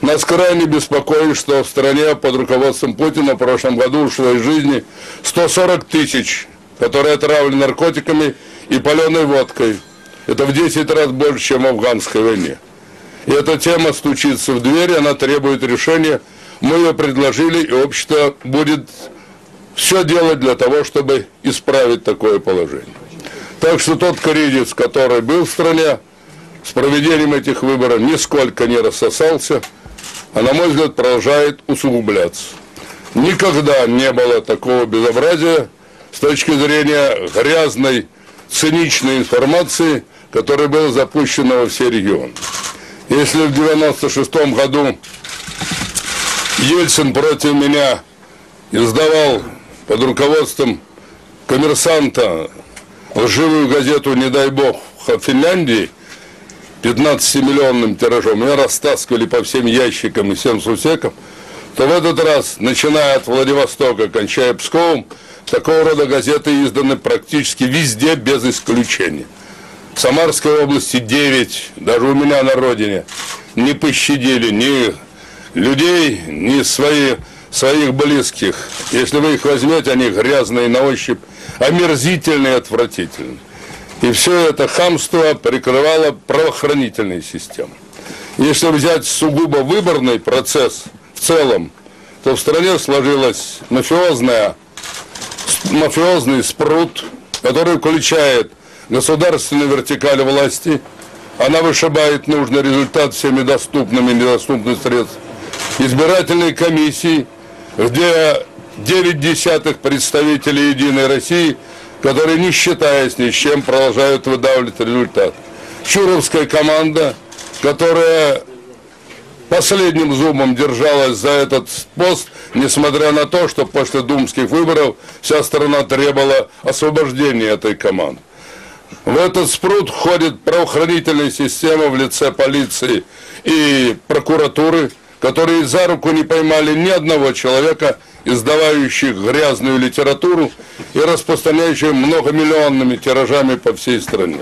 Нас крайне беспокоит, что в стране под руководством Путина в прошлом году ушло из жизни 140 тысяч, которые отравлены наркотиками и паленой водкой. Это в 10 раз больше, чем в афганской войне. И эта тема стучится в дверь, она требует решения. Мы ее предложили, и общество будет все делать для того, чтобы исправить такое положение. Так что тот кризис, который был в стране, с проведением этих выборов нисколько не рассосался, а, на мой взгляд, продолжает усугубляться. Никогда не было такого безобразия с точки зрения грязной, циничной информации, которая была запущена во все регионы. Если в 1996 году Ельцин против меня издавал под руководством «Коммерсанта» лживую газету «Не дай бог» в Финляндии 15-миллионным тиражом, меня растаскивали по всем ящикам и всем сусекам, то в этот раз, начиная от Владивостока, кончая Псковом, такого рода газеты изданы практически везде, без исключения. В Самарской области 9, даже у меня на родине, не пощадили ни людей, ни своих близких. Если вы их возьмете, они грязные на ощупь, омерзительные и отвратительные. И все это хамство прикрывало правоохранительные системы. Если взять сугубо выборный процесс в целом, то в стране сложилась мафиозный спрут, который включает государственную вертикаль власти. Она вышибает нужный результат всеми доступными и недоступными средствами. Избирательные комиссии, где 9 десятых представителей «Единой России», которые, не считаясь ни с чем, продолжают выдавливать результат. Чуровская команда, которая последним зубом держалась за этот пост, несмотря на то, что после думских выборов вся страна требовала освобождения этой команды. В этот спрут входит правоохранительная система в лице полиции и прокуратуры, которые за руку не поймали ни одного человека, издавающих грязную литературу и распространяющих многомиллионными тиражами по всей стране.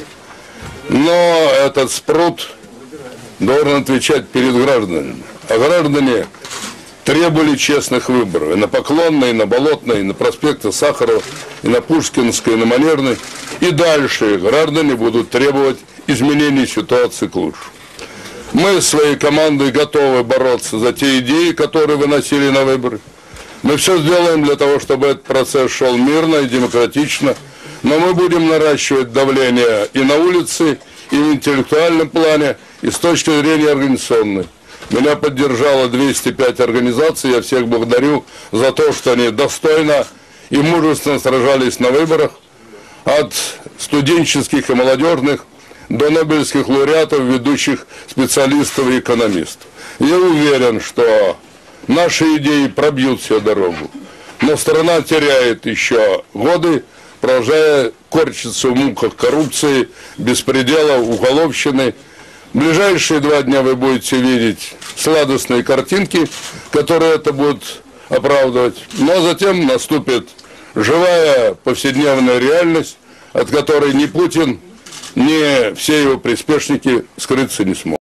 Но этот спрут должен отвечать перед гражданами. А граждане требовали честных выборов. И на Поклонной, и на Болотной, и на проспекте Сахарова, и на Пушкинской, и на Манежной. И дальше граждане будут требовать изменений ситуации к лучшему. Мы своей командой готовы бороться за те идеи, которые выносили на выборы. Мы все сделаем для того, чтобы этот процесс шел мирно и демократично, но мы будем наращивать давление и на улице, и в интеллектуальном плане, и с точки зрения организационной. Меня поддержало 205 организаций, я всех благодарю за то, что они достойно и мужественно сражались на выборах, от студенческих и молодежных до нобелевских лауреатов, ведущих специалистов и экономистов. Я уверен, что наши идеи пробьют всю дорогу, но страна теряет еще годы, продолжая корчиться в муках коррупции, беспредела, уголовщины. В ближайшие 2 дня вы будете видеть сладостные картинки, которые это будут оправдывать, но затем наступит живая повседневная реальность, от которой ни Путин, ни все его приспешники скрыться не смогут.